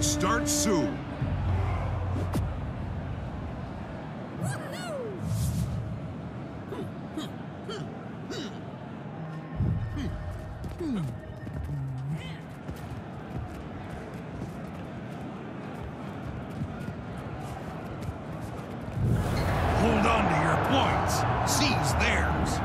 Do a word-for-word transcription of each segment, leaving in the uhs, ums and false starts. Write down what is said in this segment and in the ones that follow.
Fight starts soon. Hold on to your points. Seize theirs.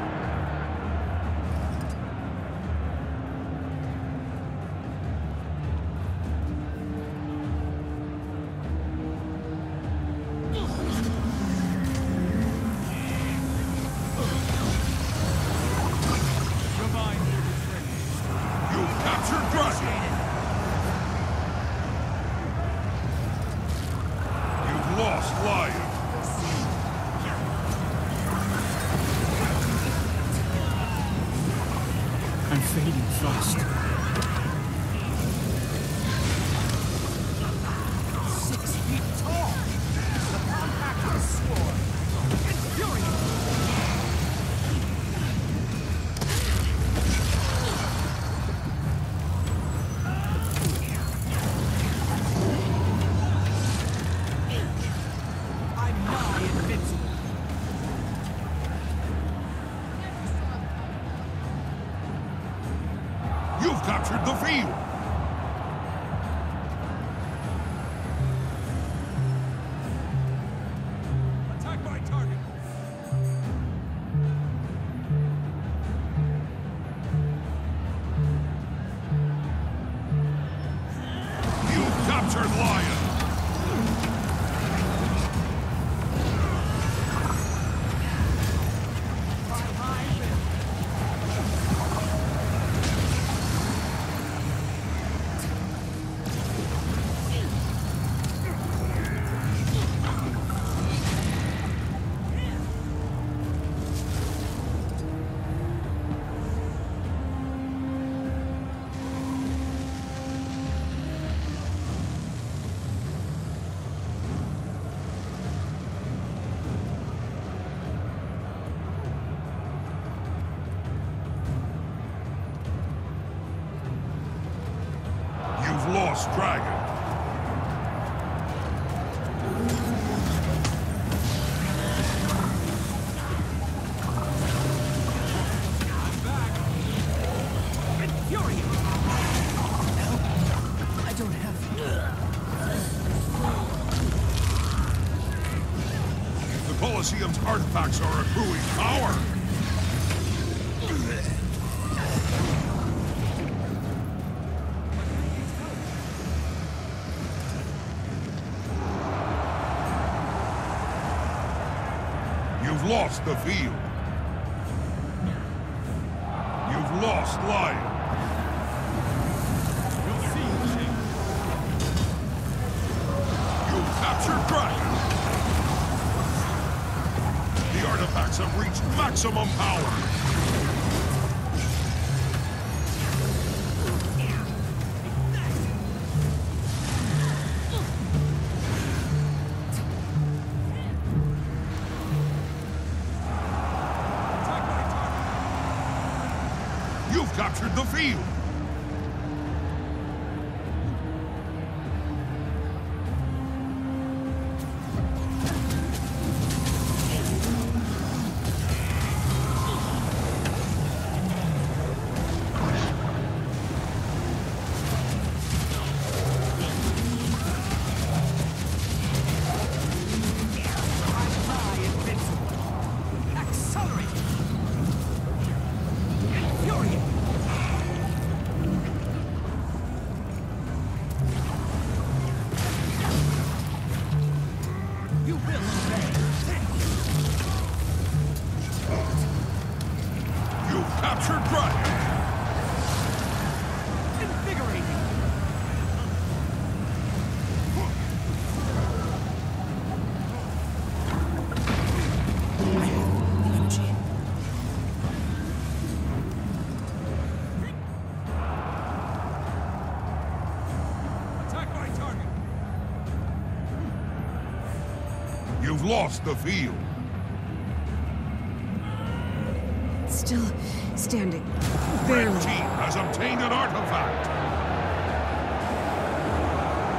I'm fading fast. Six feet tall! The compact sword! Infuriating! I'm nigh invincible! You've captured the field! Attack my target! You've captured Lion! Lost Dragon. I'm back. Infuriating. I don't have... The Colosseum's artifacts are accruing power. You've lost the field. You've lost Lion. You'll see, King. You've captured Dragon. The artifacts have reached maximum power. You've captured the field! Captured Dragon! Invigorating! Energy. Attack my target! You've lost the field. Still standing. Red Barely. team has obtained an artifact.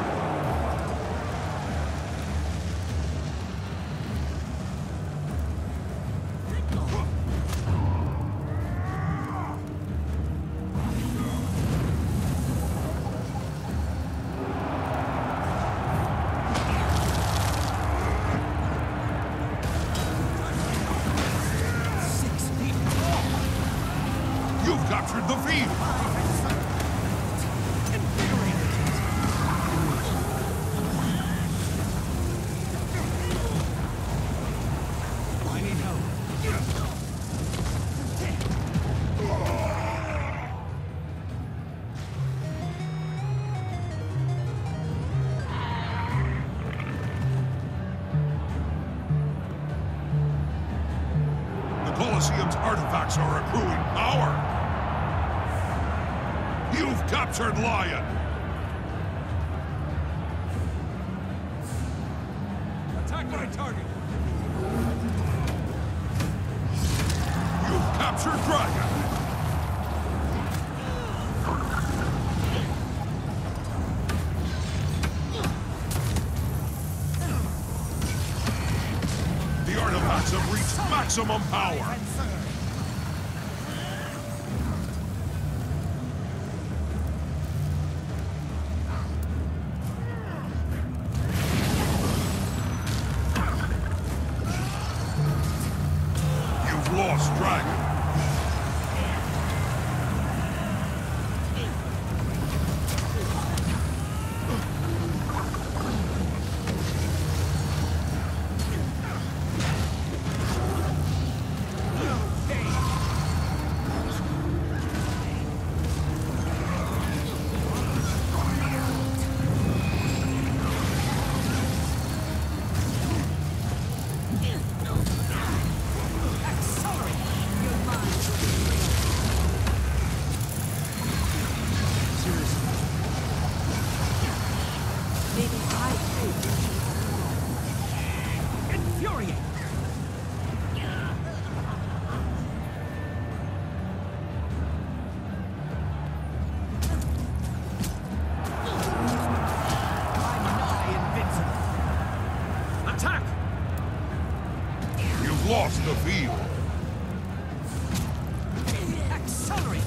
Colosseum's artifacts are accruing power. You've captured Lion. Attack my target. You've captured Dragon. The artifacts have reached maximum power. You've lost Dragon. Infuriate. Attack! You've lost the field. Accelerate!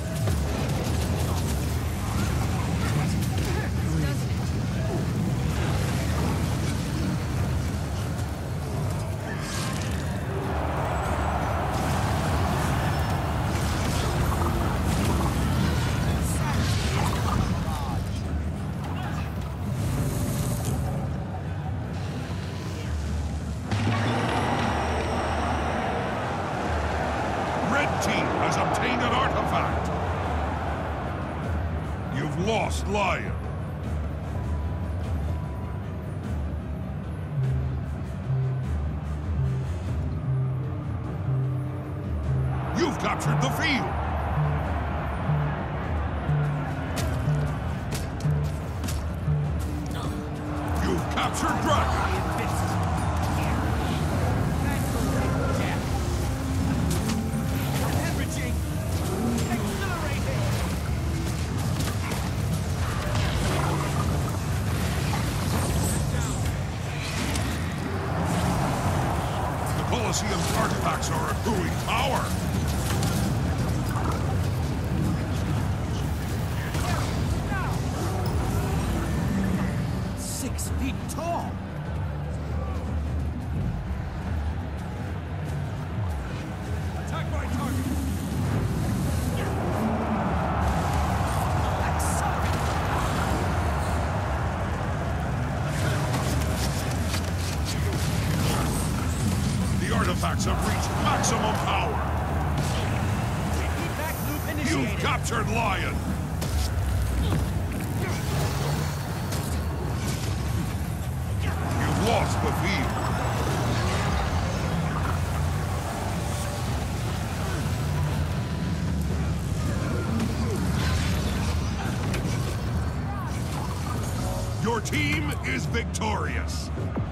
Red team has obtained an artifact. You've lost Lion. You've captured the field. You've captured Dragon. Colosseum's artifacts are accruing power. Six feet tall. Attack my target. Accelerate. The artifacts have reached maximum power. Feedback loop initiated. You've captured Lion. You've lost the field. Your team is victorious.